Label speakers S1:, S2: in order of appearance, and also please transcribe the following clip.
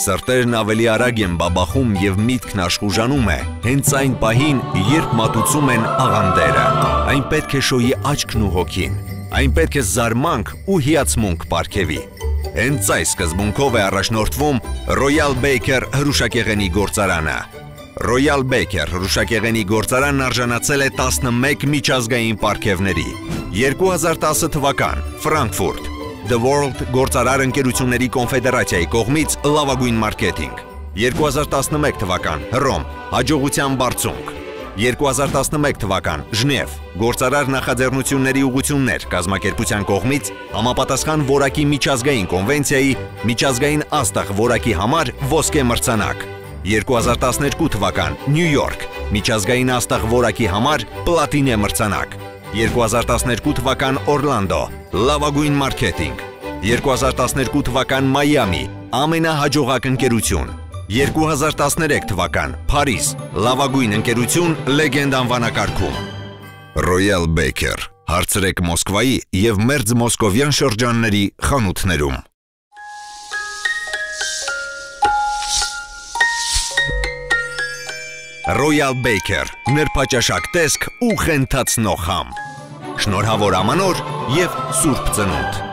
S1: Սրտերն ավելի արագ են բաբախում և միտքն աշխուժանում է, հենց այն պահին, երբ մատուցում են աղանդերը։ Այն պետք է շոյի աչքն ու հոգին, այն պետք է զարմանք ու հիացմունք պարգևի։ Հենց այս սկզբունքով է առաջնորդվում Royal Baker հրուշակեղենի գործարանը։ Royal Baker հրուշակեղենի գործարանն արժանացել է 11 միջազգային պարգևների։ 2010 թվական, Ֆրանկֆուրտ, The World գործարար ընկերությունների կոնֆեդերացիայի կողմից լավագույն մարքեթինգ։ 2011 թվական, Հռոմ, հաջողության բարձունք։ 2011 թվական, Ժնև, գործարար նախաձեռնությունների ուղղություններ կազմակերպության կողմից համապատասխան որակի միջազգային կոնվենցիայի միջազգային աստղ որակի համար ոսկե մրցանակ։ 2012 թվական, Նյու Յորք, միջազգային աստղ որակի համար պլատինե մրցանակ։ 2012 թվական, Օրլանդո, լավագույն մարքեթինգ։ 2012 թվական, Մայամի, ամենահաջողակ ընկերություն։ 2013 թվական, Փարիզ, լավագույն ընկերություն լեգենդ անվանակարգում։ Royal Baker, հարցրեք Մոսկվայի և մերձ մոսկովյան շրջանների խանութներում։ Royal Baker, նրբաճաշակ տեսք ու խենթացնող համ։ Շնորհավոր ամանոր և սուրբ ծնունդ։